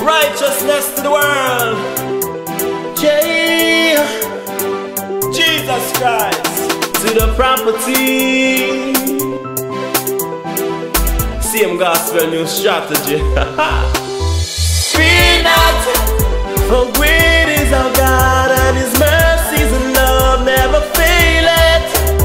righteousness to the world. Jesus Christ to the property. Same gospel, new strategy. Fear not, for great is our God, and His mercies and love never faileth.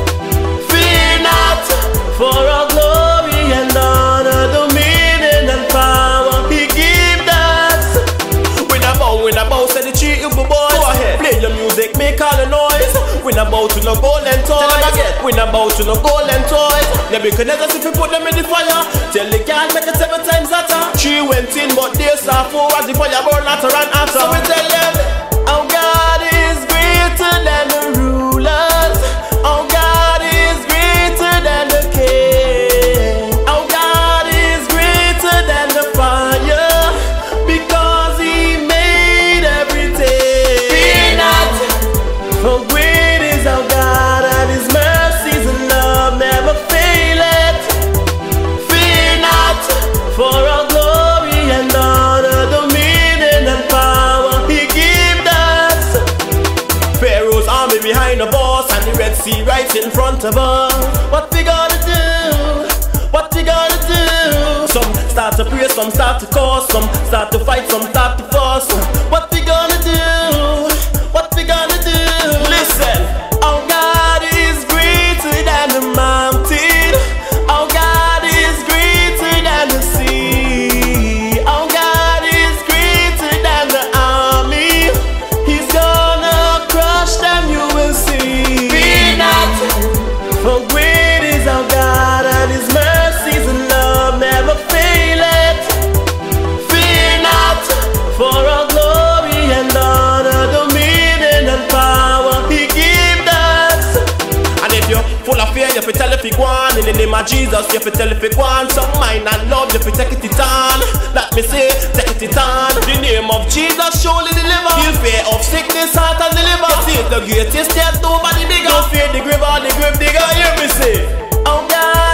Fear not, for our glory and honor, dominion and power He gives us. When I bow, say the treat you boy. Go ahead, play your music, make all the noise. When I bow to no golden toys, when I bow to no golden toys, Nebuchadnezzar if you put them in the fire, tell the girl make it 7 times hotter. 3 went in, but they saw 4 as the fire burn hotter and hotter. So we tell them, our God is greater than the rulers. Our God is greater than the king. Our God is greater than the fire, because He made everything. Fear not, for great is our God, and His mercies and love never faileth. Fear not, for our glory and honor, dominion and power He gives us. Pharaoh's army behind the boss, and the Red Sea right in front of us. What we gonna do? What we gonna do? Some start to pray, some start to curse, some start to fight, some start to fuss. What we gonna do? What we gonna do? Listen, our God is greater than the mountain. Our God is greater than the sea. Our God is greater than the army. He's gonna crush them, you will see. Fear not, for great is our God, and His mercies and love never faileth. Fear not, for our glory and honor, dominion and power He gives us. And if you're full of fear, you fi tell if you go on. In the name of Jesus, you fi tell if you go on. Some mind and love, you fi take it on. Let me say, take it on. The name of Jesus surely deliver. He'll fear of sickness, heart and deliver. See the greatest, there's nobody bigger. Don't fear the grave or the grave digger. Hear me say, oh God